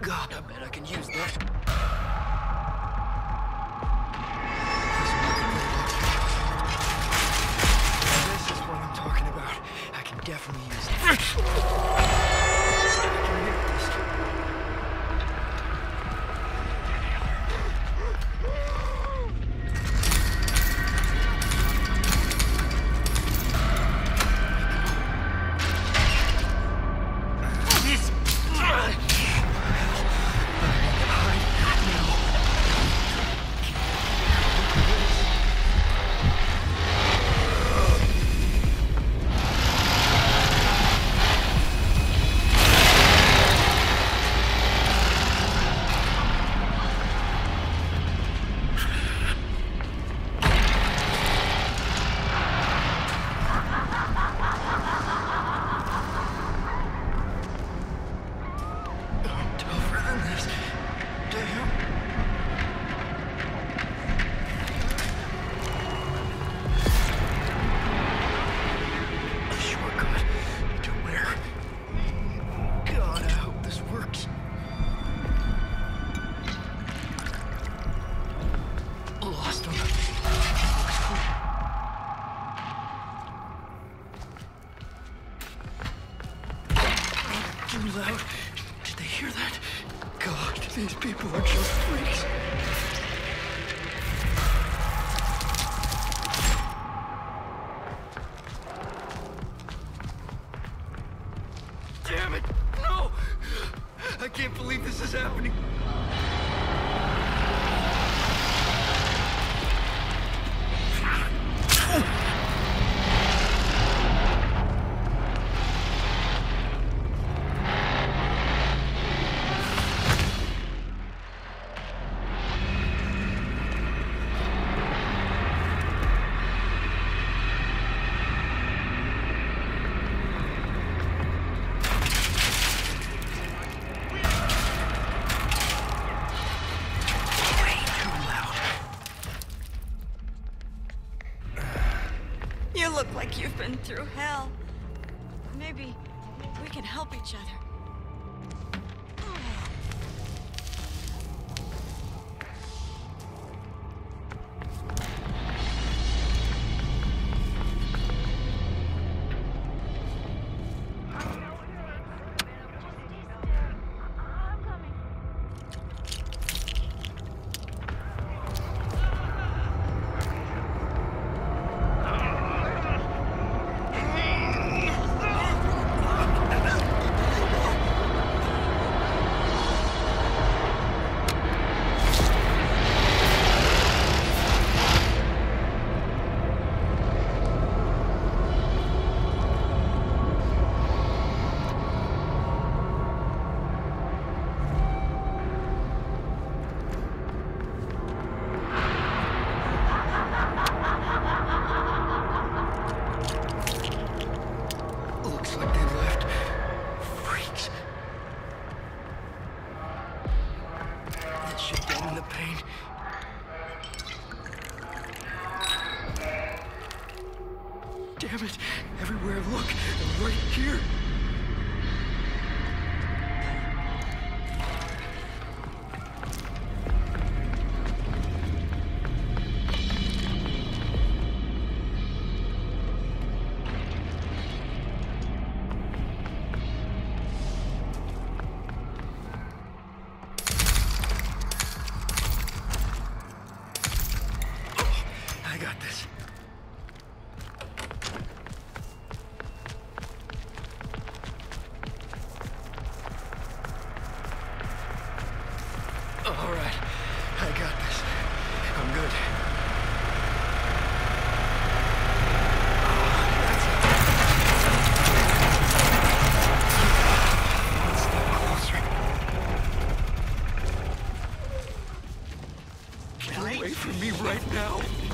God, I bet I can use that. This is what I'm talking about. I can definitely use it. I can hit this. Too loud. Did they hear that? God, these people are just freaks. Damn it! No! I can't believe this is happening. You look like you've been through hell. Maybe we can help each other. The pain. Damn it! Everywhere I look, they're right here. I got this. All right, I got this. I'm good. One step closer. Get away from me right now.